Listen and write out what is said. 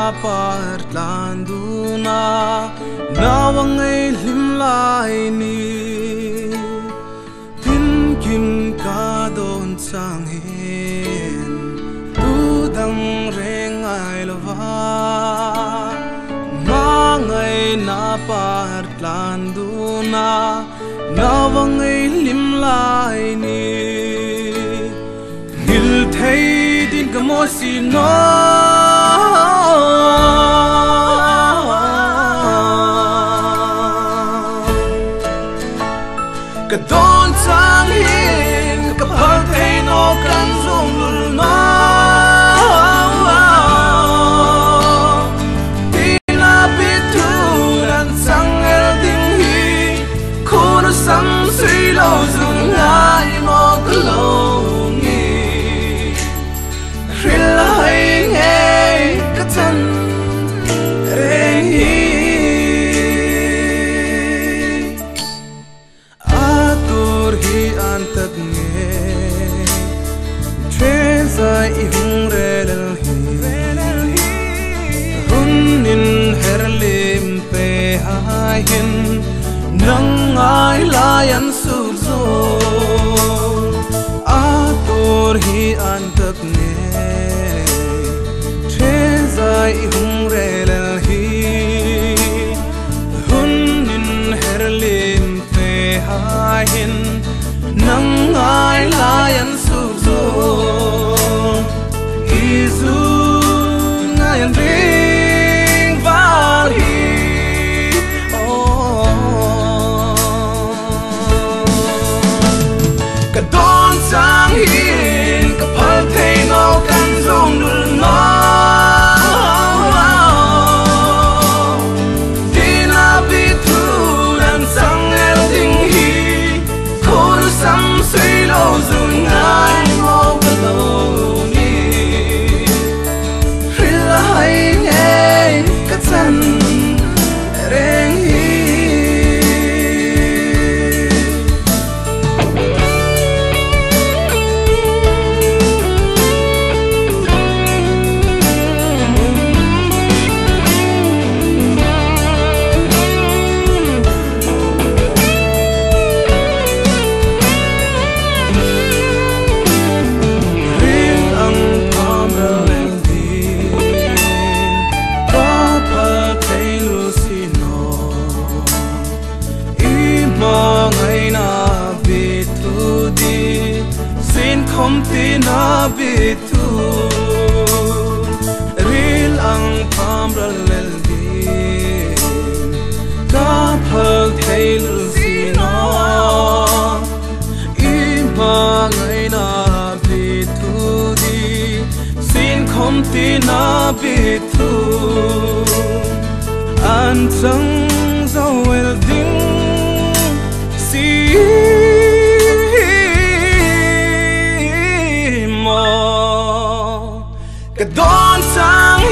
partlanduna nawangai limlai ni tin kim ka don sang hin tu dang reng ai lova mangai na partlanduna nawangai limlai ni ngil thei din ka mo si no ka don sang hin ka phal thei no kan zong lul no tina bitu dan sang el ding hi khôn sam suy lâu dung ngai mo lo ngi rilai nge ka tan reng hi antak nge treza ihung relal hi hunin herlim pe hahin nang ai layan suzo ator hi antak nge treza ihung relal hi hunin herlim pe hahin nang ai layan suzo izu ngayan ring val hi ka don sang hin ka phal thei no kan zong dul no tina bitu dan sang el ding hi khôn sam suy lâu dung ngai mo lo ni rilai nge ka tan reng hi không tin na bitu ril ang pam ralel din ka phal thei lu si no ima ngai na bitu di sin không tin na bitu an sang zo el ding si ka don sang